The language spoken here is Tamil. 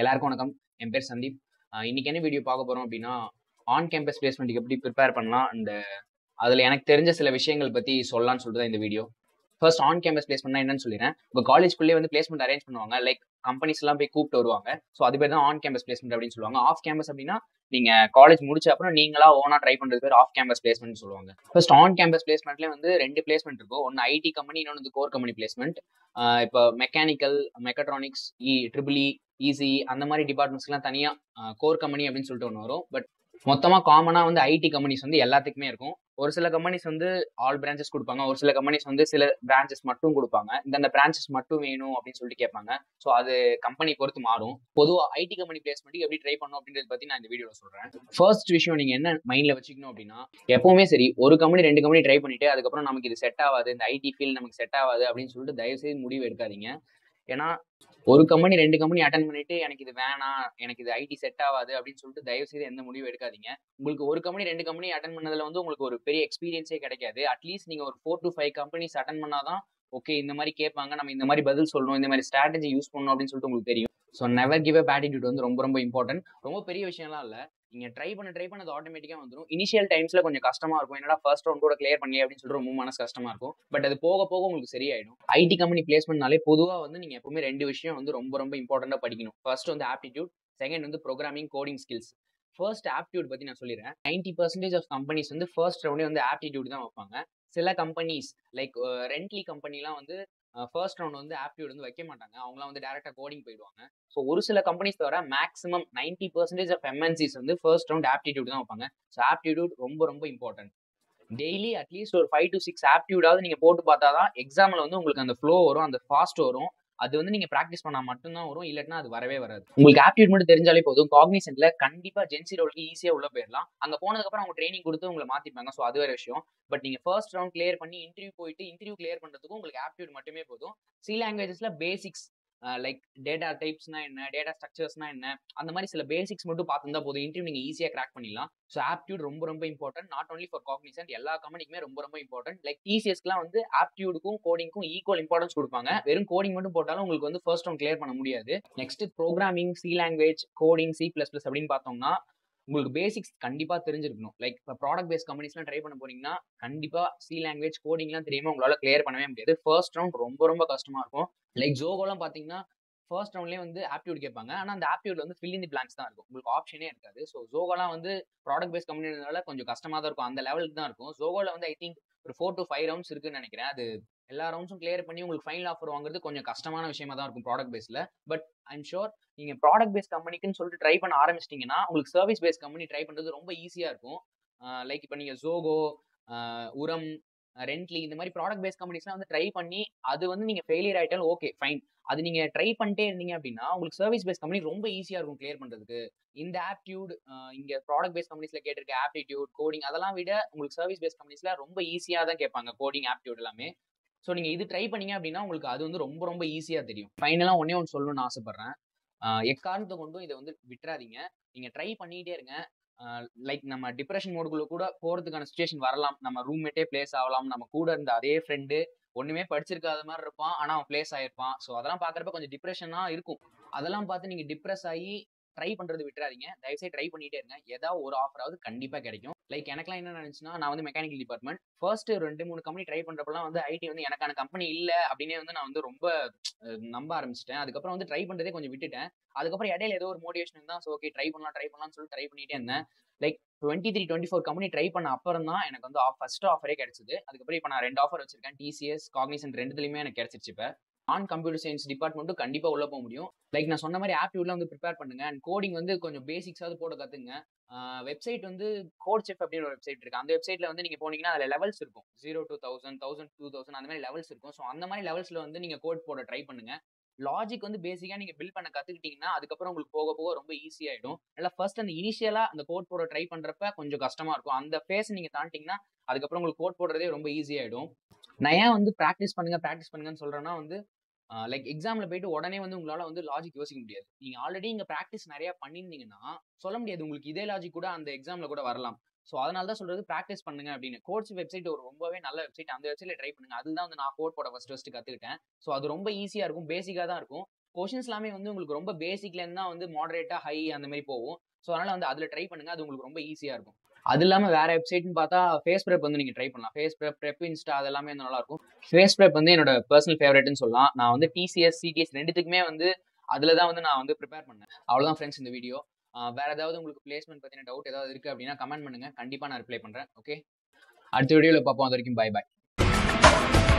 எல்லாருக்கும் வணக்கம். என் பேர் சந்தீப். இன்னைக்கு என்ன வீடியோ பார்க்க போறோம் அப்படின்னா, ஆன் கேம்பஸ் பிளேஸ்மெண்ட்டுக்கு எப்படி ப்ரிப்பேர் பண்ணலாம் அண்ட் அதில் எனக்கு தெரிஞ்ச சில விஷயங்கள் பற்றி சொல்லலாம்னு சொல்லிட்டு தான் இந்த வீடியோ. ஃபர்ஸ்ட் ஆன் கேம்பஸ் பிளேஸ்மெண்ட்னா என்னன்னு சொல்லிடுறேன். இப்போ காலேஜ்குள்ளே வந்து பிளேஸ்மெண்ட் அரேஞ்ச் பண்ணுவாங்க, லைக் கம்பெனிஸ் எல்லாம் போய் கூப்பிட்டு வருவாங்க. ஸோ அது பேர் தான் ஆன் கேம்பஸ் பிளேஸ்மெண்ட் அப்படின்னு சொல்லுவாங்க. ஆஃப் கேம்பஸ் அப்படின்னா நீங்க காலேஜ் முடிச்ச அப்புறம் நீங்களா ஓனா ட்ரை பண்றது பேர் ஆஃப் கேம்பஸ் பிளேஸ்மெண்ட் சொல்லுவாங்க. ஃபர்ஸ்ட் ஆன் கேம்பஸ் பிளேஸ்மெண்ட்லேயே வந்து ரெண்டு பிளேஸ்மெண்ட் இருக்கும். ஒன்று ஐடி கம்பெனி, இன்னொன்று வந்து கோர் கம்பெனி பிளேஸ்மெண்ட். இப்போ மெக்கானிக்கல், மெக்கட்ரானிக்ஸ், ட்ரிபிள் இசி அந்த மாதிரி டிபார்ட்மெண்ட்ஸ்லாம் தனியாக கோர் கம்பெனி அப்படின்னு சொல்லிட்டு ஒன்று வரும். பட் மொத்தமாக காமனாக வந்து ஐடி கம்பெனிஸ் வந்து எல்லாத்துக்குமே இருக்கும். ஒரு சில கம்பெனிஸ் வந்து ஆல் பிரான்ச்சஸ் கொடுப்பாங்க, ஒரு சில கம்பெனிஸ் வந்து சில பிரான்ச்சஸ் மட்டும் கொடுப்பாங்க. இந்த பிரான்ச்சஸ் மட்டும் வேணும் அப்படின்னு சொல்லிட்டு கேட்பாங்க. ஸோ அது கம்பெனி பொறுத்து மாறும். பொதுவாக ஐடி கம்பெனி பிளேஸ்மெண்ட்டுக்கு எப்படி ட்ரை பண்ணணும் அப்படின்றத பற்றி நான் இந்த வீடியோவில் சொல்கிறேன். ஃபர்ஸ்ட் விஷயம் நீங்கள் என்ன மைண்டில் வச்சுக்கணும் அப்படின்னா, எப்பவுமே சரி ஒரு கம்பெனி ரெண்டு கம்பெனி ட்ரை பண்ணிட்டு அதுக்கப்புறம் நமக்கு இது செட் ஆகாது, இந்த ஐடி ஃபீல்டு நமக்கு செட் ஆகாது அப்படின்னு சொல்லிட்டு தயவுசெய்து முடிவு எடுக்காதீங்க. ஏன்னா ஒரு கம்பெனி ரெண்டு கம்பெனி அட்டன் பண்ணிட்டு எனக்கு இது வேணாம், எனக்கு இது ஐடி செட் ஆகாது அப்படின்னு சொல்லிட்டு தயவு செய்து எந்த முடிவு எடுக்காதீங்க. உங்களுக்கு ஒரு கம்பெனி ரெண்டு கம்பெனி அட்டன் பண்ணதுல வந்து உங்களுக்கு ஒரு பெரிய எக்ஸ்பீரியன்ஸே கிடைக்காது. அட்லீஸ்ட் நீங்க ஒரு 4 to 5 கம்பெனிஸ் அட்டன் பண்ணாதான் ஓகே இந்த மாதிரி கேட்பாங்க, நம்ம இந்த மாதிரி பதில் சொல்லணும், இந்த மாதிரி ஸ்ட்ராட்டஜி யூஸ் பண்ணணும் அப்படின்னு சொல்லிட்டு உங்களுக்கு தெரியும். So never give up attitude வந்து ரொம்ப ரொம்ப இம்பார்ட்டன்ட். ரொம்ப பெரிய விஷயம்லாம் இல்லை. நீங்க ட்ரை பண்ண அது ஆட்டோமேட்டிக்கா வந்துடும். இனிஷியல் டைம்ஸ்ல கொஞ்சம் கஷ்டமா இருக்கும், என்னடா ஃபர்ஸ்ட் ரவுண்ட் கூட கிளியர் பண்ணி அப்படின்னு சொல்லிட்டு ரொம்ப மனசு கஷ்டமா இருக்கும். பட் அது போக போக உங்களுக்கு சரியாயிடும். ஐடி கம்பெனி பிளேஸ்மெண்ட்னாலே பொதுவா வந்து நீங்க எப்பவுமே ரெண்டு விஷயம் வந்து ரொம்ப ரொம்ப இம்பார்ட்டண்டா படிக்கணும். ஃபர்ஸ்ட் வந்து ஆப்டிடியூட், செகண்ட் வந்து programming coding skills. First aptitude பத்தி நான் சொல்லிடுறேன். 90% ஆஃப் கம்பெனிஸ் வந்து ஃபர்ஸ்ட் ரவுண்டே வந்து ஆப்டிடியூட் தான் வைப்பாங்க. சில கம்பெனிஸ் லைக் ரெண்ட்லி கம்பெனிலாம் வந்து ஃபர்ஸ்ட் ரவுண்ட் வந்து ஆப்டிடியூட் வந்து வைக்க மாட்டாங்க. அவங்களாம் வந்து டேரக்டா கோடிங் போயிடுவாங்க. ஸோ ஒரு சில கம்பெனிஸ் தவிர மேக்ஸிமம் 90% ஆஃப் எம்என்சிஸ் வந்து ஃபர்ஸ்ட் ரவுண்ட் ஆப்டிடியூட் தான் வைப்பாங்க. ஸோ ஆப்டிடியூட் ரொம்ப ரொம்ப இம்பார்ட்டன்ட். டெய்லி அட்லீஸ்ட் ஒரு 5 to 6 ஆப்டிடியூடாவது நீங்க போட்டு பார்த்தாதான் எக்ஸாம்ல வந்து உங்களுக்கு அந்த ஃப்ளோ வரும், அந்த ஃபாஸ்ட் வரும். அது வந்து நீங்க ப்ராக்டிஸ் பண்ணா மட்டும்தான் வரும், இல்லைன்னா அது வரவே வராது. உங்களுக்கு ஆப்டிடியூட் மட்டும் தெரிஞ்சாலே போதும். காக்னிசன்ட்ல கண்டிப்பா ஜென்சி ரோலுக்கு ஈஸியா உள்ள போயிடலாம். அங்க போனதுக்கு அப்புறம் அவங்க ட்ரைனிங் கொடுத்து உங்களை மாத்திப்பாங்க. ஸோ அது வேற விஷயம். பட் நீங்க ஃபர்ஸ்ட் ரவுண்ட் கிளியர் பண்ணி இன்டர்வியூ போயிட்டு இன்டர்வியூ கிளியர் பண்றதுக்கும் உங்களுக்கு ஆப்டிடியூட் மட்டுமே போதும். சி லாங்குவேஜஸ்ல பேசிக்ஸ் லைக் டேட்டா டைப்ஸ்னா என்ன, டேட்டா ஸ்ட்ரக்சர்ஸ்னா என்ன, அந்த மாதிரி சில பேசிக்ஸ் மட்டும் பார்த்துருந்தா போதும், இன்டர்வியூ நீங்க ஈஸியா கிராக் பண்ணிடலாம். ஸோ ஆப்டிடியூட் ரொம்ப ரொம்ப important. Not only for Cognizant, எல்லா கம்பெனிக்குமே ரொம்ப ரொம்ப இம்பார்ட்டன்ட். லைக் டிசிஎஸ்க்குலாம் வந்து ஆப்டிடியூடுக்கும் கோடிங்க்கும் ஈக்குவல் இம்பார்ட்டன்ஸ் கொடுப்பாங்க. வெறும் கோடிங் மட்டும் போட்டாலும் உங்களுக்கு வந்து ஃபர்ஸ்ட் ரவுண்ட் கிளியர் பண்ண முடியாது. Next programming, C language, coding, C++ அப்படின்னு பார்த்தோம்னா உங்களுக்கு பேசிக்ஸ் கண்டிப்பா தெரிஞ்சிருக்கணும். லைக் இப்போ ப்ராடக்ட் பேஸ்ட் கம்பெனிஸ்லாம் ட்ரை பண்ண போறீங்கன்னா கண்டிப்பா சி லாங்குவேஜ், கோடிங்லாம் தெரியாம உங்களால கிளியர் பண்ணவே முடியாது. ஃபர்ஸ்ட் ரவுண்ட் ரொம்ப ரொம்ப கஷ்டமா இருக்கும். லைக் ஜோகோலாம் பாத்தீங்கன்னா ஃபர்ஸ்ட் ரவுண்ட்லேயே வந்து ஆப்டிடியூட் கேட்பாங்க. ஆனால் அந்த ஆப்டிடியூட்ல வந்து ஃபில் இன் தி பிளாங்க்ஸ் தான் இருக்கும், உங்களுக்கு ஆப்ஷனே இருக்காது. ஸோ ஜோகோலாம் வந்து ப்ராடக்ட் பேஸ்ட் கம்பெனினால கொஞ்சம் கஷ்டமா தான் இருக்கும், அந்த லெவலுக்கு தான் இருக்கும். ஜோகோல வந்து ஐ திங்க் ஒரு 4 to 5 ரவுண்ட்ஸ் இருக்குன்னு நினைக்கிறேன். அது எல்லா ரவுண்ட்ஸும் கிளியர் பண்ணி உங்களுக்கு ஃபைனல் ஆஃபர் வாங்குறது கொஞ்சம் கஷ்டமான விஷயமா தான் இருக்கும் ப்ராடக்ட் பேஸ்ல. பட் ஐம் ஷோர் நீங்க ப்ராடக்ட் பேஸ்ட் கம்பெனிக்குன்னு சொல்லிட்டு ட்ரை பண்ண ஆரம்பிச்சிட்டீங்கன்னா உங்களுக்கு சர்வீஸ் பேஸ்ட் கம்பெனி ட்ரை பண்றது ரொம்ப ஈஸியா இருக்கும். லைக் இப்போ நீங்க ஜோகோ, உரம், ரெண்ட்லி இந்த மாதிரி ப்ராடக்ட் பேஸ்ட் கம்பெனிஸ்லாம் வந்து ட்ரை பண்ணி அது வந்து நீங்க ஃபெயிலியர் ஆயிட்டாலும் ஓகே ஃபைன், அது நீங்க ட்ரை பண்ணிட்டே இருந்தீங்க அப்படின்னா உங்களுக்கு சர்வீஸ் பேஸ்ட் கம்பெனி ரொம்ப ஈஸியா இருக்கும் கிளியர் பண்றதுக்கு. இந்த ஆப்டிடியூட் இங்க ப்ராடக்ட் பேஸ்ட் கம்பெனிஸ்ல கேட்டிருக்க ஆப்டிடியூட், கோடிங் அதெல்லாம் விட உங்களுக்கு சர்வீஸ் பேஸ்ட் கம்பெனிஸ்ல ரொம்ப ஈஸியா தான் கேட்பாங்க கோடிங், ஆப்டிடியூட் எல்லாமே. ஸோ நீங்க இது ட்ரை பண்ணீங்க அப்படின்னா உங்களுக்கு அது வந்து ரொம்ப ரொம்ப ஈஸியா தெரியும். ஃபைனலா ஒன்னே ஒன்று சொல்லணும்னு ஆசைப்படுறேன். எக்காரணத்தை கொண்டும் இதை வந்து விட்டுறாதீங்க. நீங்க ட்ரை பண்ணிட்டே இருங்க. லைக் நம்ம டிப்ரெஷன் மோடுக்குள்ள கூட போறதுக்கான சுச்சுவேஷன் வரலாம். நம்ம ரூம்மேட்டே பிளேஸ் ஆகலாம். நம்ம கூட இருந்த அதே ஃப்ரெண்டு ஒண்ணுமே படிச்சிருக்காத மாதிரி இருப்பான், ஆனா அவன் பிளேஸ் ஆயிருப்பான். ஸோ அதெல்லாம் பாக்குறப்ப கொஞ்சம் டிப்ரெஷனா இருக்கும். அதெல்லாம் பார்த்து நீங்க டிப்ரெஸ் ஆகி ட்ரை பண்றது விட்டுறாதீங்க. தயவுசெய்து ட்ரை பண்ணிட்டே இருங்க. ஏதாவது ஒரு ஆஃபராவது கண்டிப்பா கிடைக்கும். லைக் எனக்குலாம் என்ன நினைச்சுன்னா, நான் வந்து mechanical department first 2-3 company try பண்றப்பலாம் வந்து ஐடி வந்து எனக்கான கம்பெனி இல்ல அப்படின்னே வந்து நான் வந்து ரொம்ப நம்ப ஆரம்பிச்சிட்டேன். அதுக்கப்புறம் வந்து ட்ரை பண்றதே கொஞ்சம் விட்டுட்டேன். அதுக்கப்புறம் இடையில ஏதோ ஒரு மோட்டிவேஷன் தான், ஓகே ட்ரை பண்ணலாம்னு சொல்லி ட்ரை பண்ணிட்டே இருந்தேன். லைக் 23-24 கம்பெனி ட்ரை பண்ண அப்புறம் தான் எனக்கு வந்து ஃபர்ஸ்ட் ஆஃபரே கிடைச்சது. அதுக்கப்புறம் இப்போ நான் 2 ஆஃபர் வச்சிருக்கேன். டிசிஎஸ், காக்னிசன்ட் ரெண்டுத்துலயுமே எனக்கு கிடைச்சிருச்சு. இப்போ ஆன் கம்ப்யூட்டர் சயின்ஸ் டிபார்ட்மெண்ட்டும் கண்டிப்பா உள்ள போக முடியும். லைக் நான் சொன்ன மாதிரி ஆப்டிடியூட்ல வந்து ப்ரிப்பேர் பண்ணுங்க. அண்ட் கோடிங் வந்து கொஞ்சம் பேசிக்ஸாவது போட கத்துங்க. வெப்சைட் வந்து கோட் செஃப் அப்படின்னு ஒரு வெப்சைட் இருக்கு. அந்த வெப்சைட்ல வந்து நீங்க போனீங்கன்னா அதுல லெவல்ஸ் இருக்கும். 0 to 1000, 1000 to 2000 அந்த மாதிரி லெவல்ஸ் இருக்கும். ஸோ அந்த மாதிரி லெவல்ஸ்ல வந்து நீங்க கோட் போட ட்ரை பண்ணுங்க. லாஜிக் வந்து பேசிக்கா நீங்க பில்ட் பண்ண கத்துக்கிட்டீங்கன்னா அதுக்கப்புறம் உங்களுக்கு போக போக ரொம்ப ஈஸி ஆயிடும். நல்லா ஃபர்ஸ்ட் அந்த இனிஷியலா அந்த கோட் போட ட்ரை பண்றப்ப கொஞ்சம் கஷ்டமா இருக்கும். அந்த ஃபேஸ் நீங்க தாண்டிட்டீங்கன்னா அதுக்கப்புறம் உங்களுக்கு கோட் போடுறதே ரொம்ப ஈஸி ஆயிடும். நான் ஏன் வந்து ப்ராக்டிஸ் பண்ணுங்கன்னு சொல்றேன்னா வந்து லைக் எக்ஸாம்ல போயிட்டு உடனே வந்து உங்களால வந்து லாஜிக் யோசிக்க முடியாது. நீங்க ஆல்ரெடி இங்க பிராக்டிஸ் நிறைய பண்ணிருந்தீங்கன்னா சொல்ல முடியாது உங்களுக்கு இதே லாஜிக் கூட அந்த எக்ஸாம்ல கூட வரலாம். ஸோ அதனால தான் சொல்றது ப்ராக்டிஸ் பண்ணுங்க அப்படின்னு. கோட்ஸ் வெப்சைட் ஒரு ரொம்பவே நல்ல வெப்சைட். அந்த வெப்சைட்ல ட்ரை பண்ணுங்க. அதுதான் வந்து நான் கோட் போட ஃபர்ஸ்ட் கத்துக்கிட்டேன். ஸோ அது ரொம்ப ஈஸியா இருக்கும், பேசிக்கா தான் இருக்கும். கொஷின்ஸ் எல்லாமே வந்து உங்களுக்கு ரொம்ப பேசிக்லேருந்து தான் வந்து மாடரேட்டா ஹை அந்த மாதிரி போகும். ஸோ அதனால வந்து அதில் ட்ரை பண்ணுங்க, அது உங்களுக்கு ரொம்ப ஈஸியாக இருக்கும். அது இல்லாமல் வேற வெப்சைட்னு பார்த்தா ஃபேஸ் ப்ரெப் வந்து நீங்கள் ட்ரை பண்ணலாம். ஃபேஸ் ப்ரெப் இன்ஸ்டா அது எல்லாமே வந்து நல்லா இருக்கும். ஃபேஸ் ப்ரெப் வந்து என்னோட பர்சனல் ஃபேவரட்னு சொல்லலாம். நான் வந்து டிசிஎஸ் சிடிஎஸ் ரெண்டுத்துக்குமே வந்து அதில் தான் வந்து நான் வந்து ப்ரிப்பேர் பண்ணேன். அவ்வளோதான் ஃப்ரெண்ட்ஸ் இந்த வீடியோ. வேற ஏதாவது உங்களுக்கு பிளேஸ்மெண்ட் பற்றின டவுட் ஏதாவது இருக்குது அப்படின்னா கமெண்ட் பண்ணுங்க, கண்டிப்பாக நான் ரிப்ளை பண்ணுறேன். ஓகே, அடுத்த வீடியோவில் பார்ப்போம். அது வரைக்கும் பை பாய்.